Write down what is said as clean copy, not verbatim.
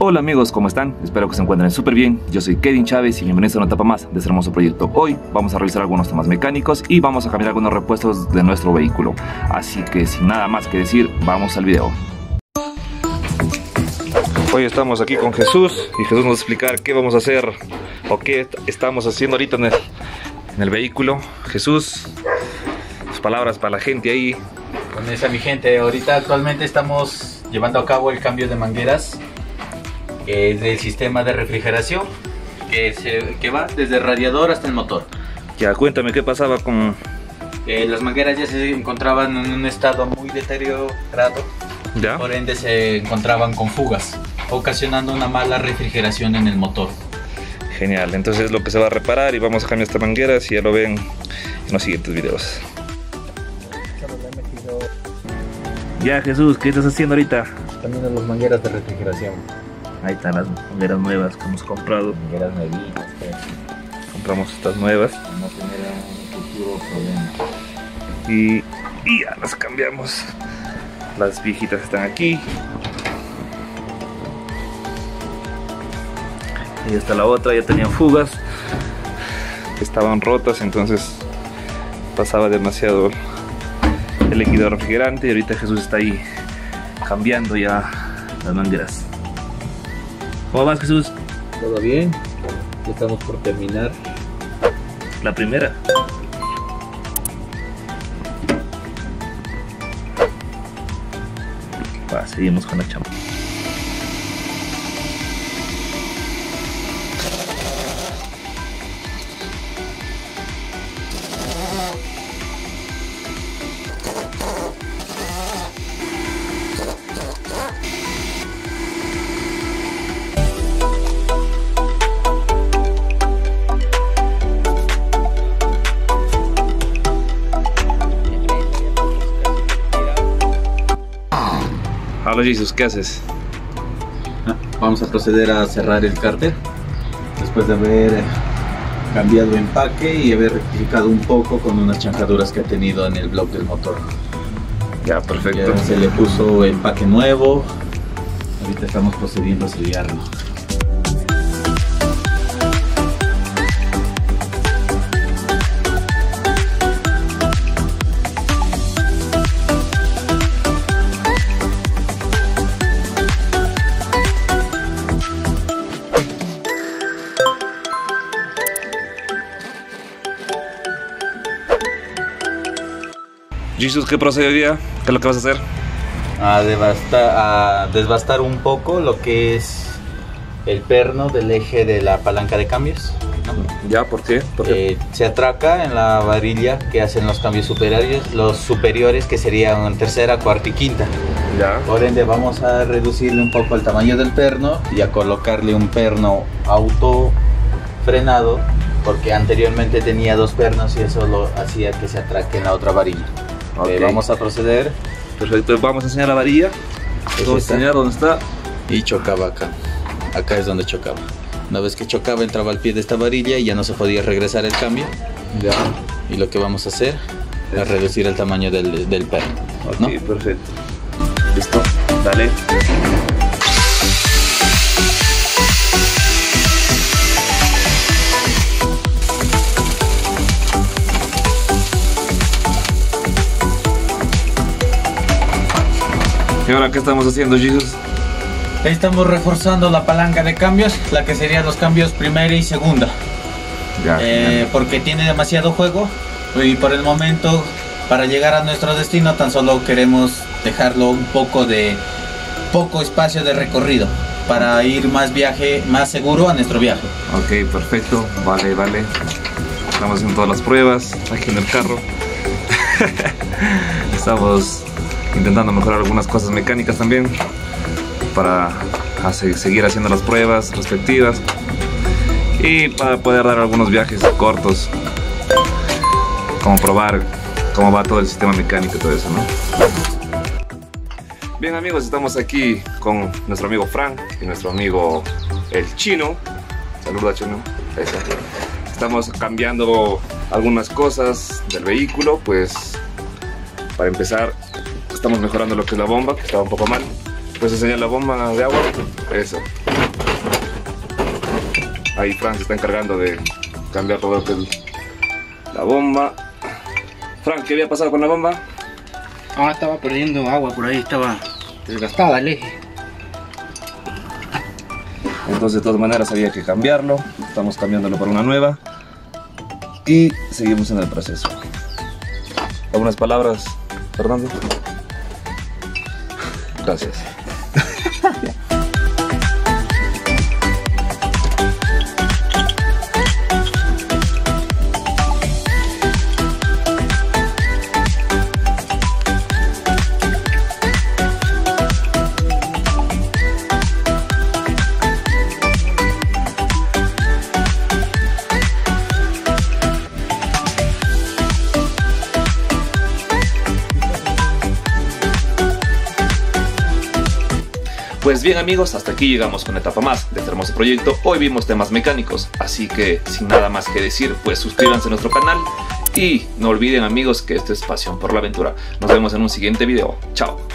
Hola amigos, ¿cómo están? Espero que se encuentren súper bien. Yo soy Kevin Chávez y bienvenidos a una etapa más de este hermoso proyecto. Hoy vamos a revisar algunos temas mecánicos y vamos a cambiar algunos repuestos de nuestro vehículo. Así que sin nada más que decir, vamos al video. Hoy estamos aquí con Jesús y Jesús nos va a explicar qué vamos a hacer o qué estamos haciendo ahorita en el vehículo. Jesús, sus palabras para la gente ahí. Con esa mi gente, ahorita actualmente estamos llevando a cabo el cambio de mangueras del sistema de refrigeración que va desde el radiador hasta el motor. Ya, cuéntame qué pasaba con... Las mangueras ya se encontraban en un estado muy deteriorado, ¿Ya? por ende se encontraban con fugas, ocasionando una mala refrigeración en el motor. Genial, entonces es lo que se va a reparar y vamos a cambiar estas mangueras y ya lo ven en los siguientes videos. Ya Jesús, ¿qué estás haciendo ahorita? También las mangueras de refrigeración. Ahí están las mangueras nuevas que hemos comprado. Mangueras nuevitas, Compramos estas nuevas no tener un futuro problema. y ya las cambiamos. Las viejitas están aquí. Y está la otra, ya tenían fugas. Estaban rotas, entonces pasaba demasiado el líquido refrigerante y ahorita Jesús está ahí cambiando ya las mangueras. ¿Cómo vas, Jesús? ¿Todo bien? Ya estamos por terminar. La primera. Seguimos con la chamba. Hola Jesús, ¿qué haces? Vamos a proceder a cerrar el cárter después de haber cambiado empaque y haber rectificado un poco con unas chancaduras que ha tenido en el bloque del motor. Ya, perfecto. Ya se le puso empaque nuevo. Ahorita estamos procediendo a sellarlo. Jesús, ¿qué procede hoy día? ¿Qué es lo que vas a hacer? A desbastar un poco lo que es el perno del eje de la palanca de cambios, ¿no? ¿Ya? ¿Por qué? Se atraca en la varilla que hacen los cambios superiores que serían tercera, cuarta y quinta. Ya. Por ende vamos a reducirle un poco el tamaño del perno y a colocarle un perno autofrenado, porque anteriormente tenía dos pernos y eso lo hacía que se atraque en la otra varilla. Okay. Vamos a proceder. Perfecto, vamos a enseñar la varilla. Vamos a enseñar dónde está. Y chocaba acá. Acá es donde chocaba. Una vez que chocaba entraba al pie de esta varilla y ya no se podía regresar el cambio. Ya. Y lo que vamos a hacer es reducir el tamaño del perno. Ok, ¿no? perfecto. Listo, dale. ¿Y ahora qué estamos haciendo, Jesús? Estamos reforzando la palanca de cambios, la que serían los cambios primera y segunda. Ya, porque tiene demasiado juego y por el momento, para llegar a nuestro destino, tan solo queremos dejarlo poco espacio de recorrido para ir más seguro a nuestro viaje. Ok, perfecto, vale. Estamos haciendo todas las pruebas aquí en el carro. Estamos intentando mejorar algunas cosas mecánicas también para seguir haciendo las pruebas respectivas y para poder dar algunos viajes cortos, como probar cómo va todo el sistema mecánico y todo eso, ¿no? Bien amigos, estamos aquí con nuestro amigo Frank y nuestro amigo el Chino. Saluda, Chino. Eso. Estamos cambiando algunas cosas del vehículo, pues para empezar estamos mejorando lo que es la bomba, que estaba un poco mal. Puedes enseñar la bomba de agua. Eso. Ahí Fran se está encargando de cambiar todo lo que es la bomba. Fran, ¿qué había pasado con la bomba? Ah, estaba perdiendo agua por ahí, estaba desgastada el eje. Entonces de todas maneras había que cambiarlo. Estamos cambiándolo por una nueva. Y seguimos en el proceso. ¿Algunas palabras, Fernando? Gracias. Pues bien amigos, hasta aquí llegamos con una etapa más de este hermoso proyecto. Hoy vimos temas mecánicos, así que sin nada más que decir, pues suscríbanse a nuestro canal y no olviden amigos que esto es Pasión por la Aventura. Nos vemos en un siguiente video. Chao.